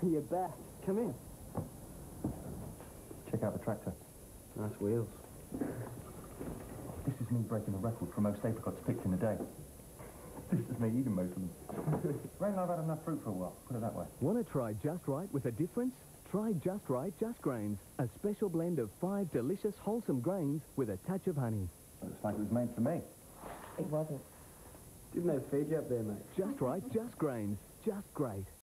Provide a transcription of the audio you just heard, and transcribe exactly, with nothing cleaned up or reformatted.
You're back. Come in. Check out the tractor. Nice wheels. This is me breaking the record for most apricots picked in a day. This is me eating most of them. Reckon I've had enough fruit for a while, put it that way. Want to try Just Right with a difference? Try Just Right Just Grains, a special blend of five delicious, wholesome grains with a touch of honey. Looks like it was made for me. It wasn't. Didn't they feed you up there, mate? Just Right Just Grains. Just great.